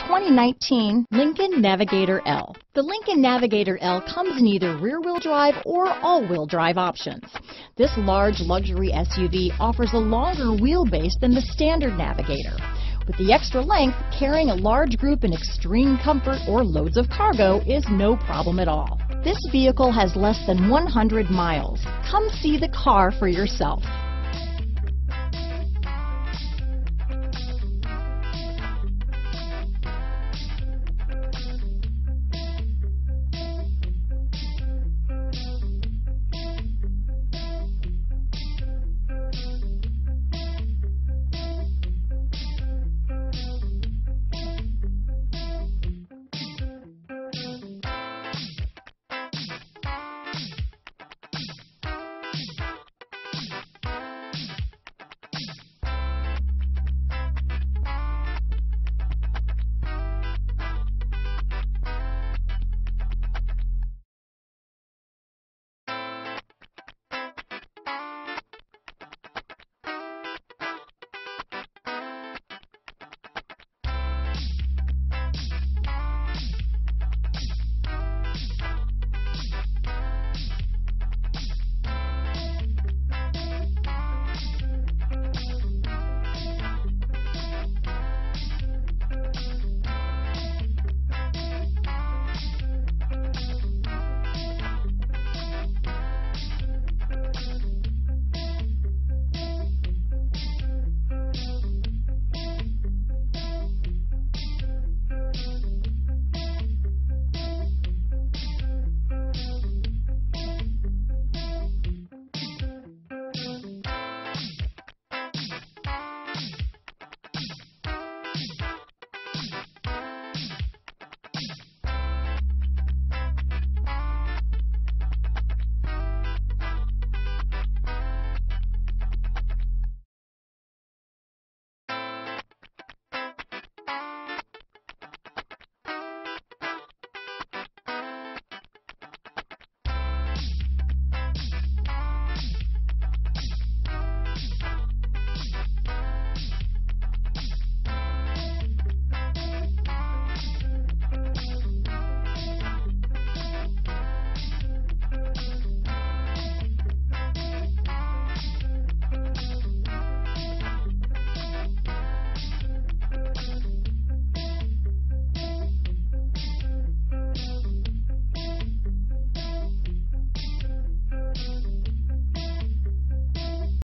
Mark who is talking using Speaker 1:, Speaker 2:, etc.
Speaker 1: 2019 Lincoln Navigator L. The Lincoln Navigator L comes in either rear-wheel drive or all-wheel drive options. This large luxury SUV offers a longer wheelbase than the standard Navigator. With the extra length, carrying a large group in extreme comfort or loads of cargo is no problem at all. This vehicle has less than 100 miles. Come see the car for yourself.